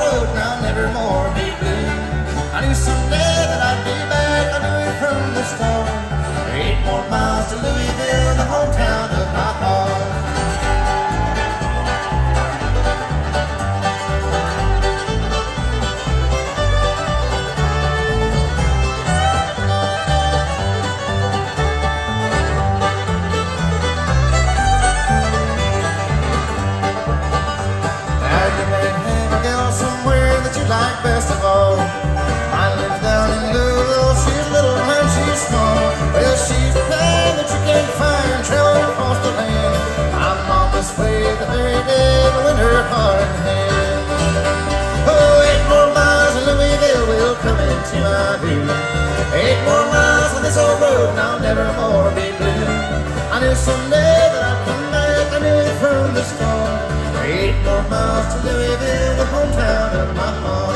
road and I'll never more be blue. I knew someday that I'd be back, I knew it from the start. 8 more miles to Louisville, the hometown of my heart. Like best of all, I live down in Louisville. She's little and she's small. Well, she's the kind that you can't find traveling across the land. I'm on this way the very day the winter heart in hand. Oh, 8 more miles and Louisville will come into my view. 8 more miles on this old road and I'll never more be blue. I knew someday that I'd come back, I knew it from the start. 8 more miles to Louisville, the hometown of my heart.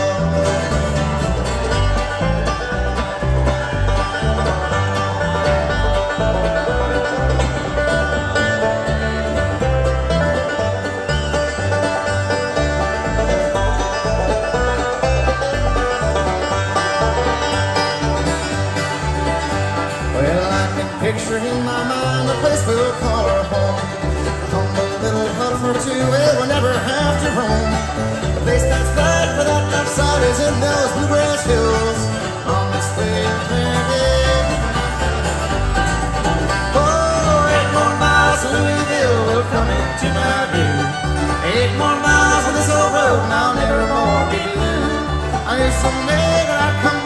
Well, I can picture in my mind the place we'll call our home. For 2, well, we'll never have to roam. The place that's right for that outside is in those bluegrass hills on this way to Hargreaves. Oh, 8 more miles to Louisville will come into my view. 8 more miles on this old road and I'll never more be blue. I knew someday that I'd come